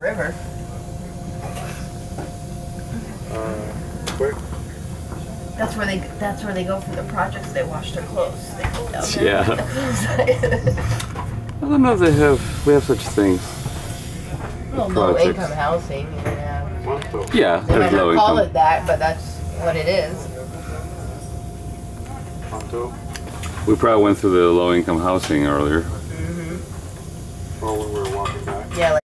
River. Quick. That's where they go for the projects. They wash their clothes. They go down there. Yeah. I don't know if we have such things. Well, low income housing. Yeah. Yeah, They might there's low not call income. it that, but that's what it is. We probably went through the low income housing earlier. Or when we were walking back. Yeah.